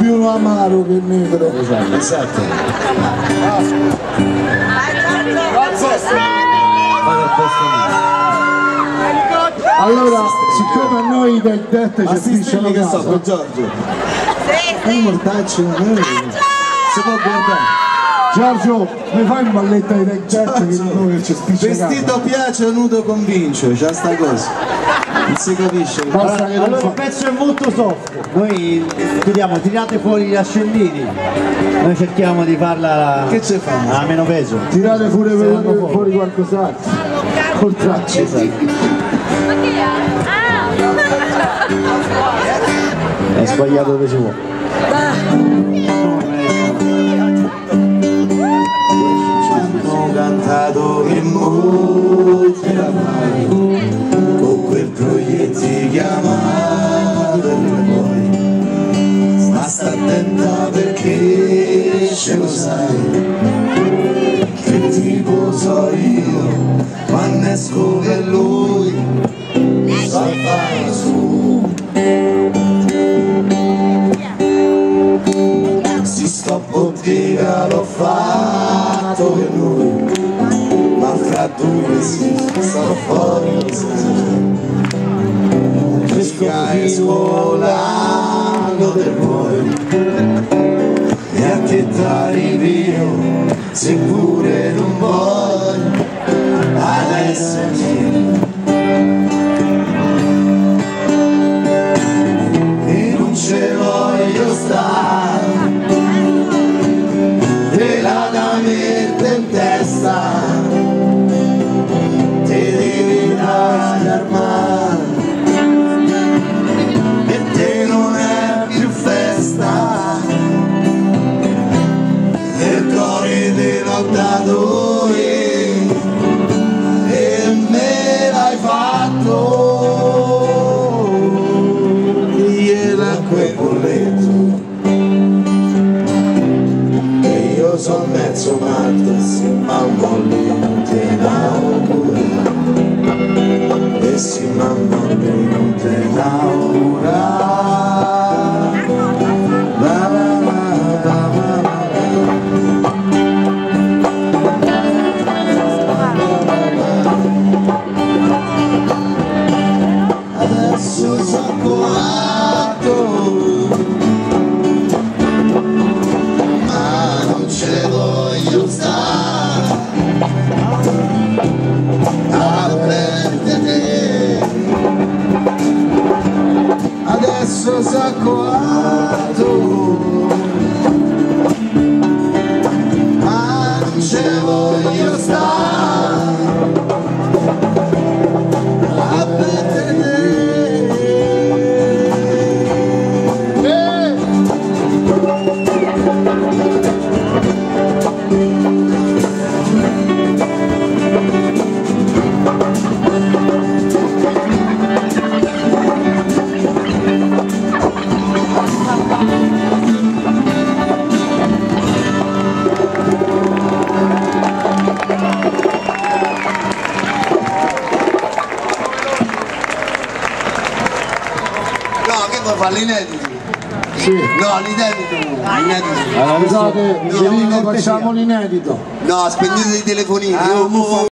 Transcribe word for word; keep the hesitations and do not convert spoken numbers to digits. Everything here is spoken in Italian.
più amaro che negro. Esatto, esatto. Allora, siccome a noi del detto ci Assistimi che so, con Giorgio. Un mortaccio, si può guardare. Giorgio, mi fai un balletto di del detto che non che ci spiccia. Vestito piace o nudo convince, c'è sta cosa. Non si capisce. Allora, allora il pezzo è molto soft. Noi chiediamo, tirate fuori gli ascendini. Noi cerchiamo di farla Che ce fanno? a meno peso. Tirate pure fuori, fuori qualcos'altro. Col traccio. È sbagliato dove si può. Hanno cantato che molti oramai con quel proietti chiamato poi, ma sta attenta perché ce lo sai che tipo so io quando esco che lui sa fare su. Si sto bottega l'ho fatto per lui, ma fra due si sto fuori mica esco l'anno del poi e a che t'arrivi io se pure non vuoi adesso vieni e non ce voglio stare te la da mettere in testa te devi dare armare e te non è più festa e il cuore te l'ho dato io e me l'hai fatto gliela quel bolletto sono mezzo matto, si mamma lì non te l'augura e si mamma lì non te l'augura. La la la la la. Adesso sono coatto ce voglio stare a perdere adesso s'acquato ma non ce voglio stare a perdere. Fa l'inedito? Sì. No, l'inedito. Allora, scusate, no, facciamo l'inedito. No, spegnete i telefonini. Ah,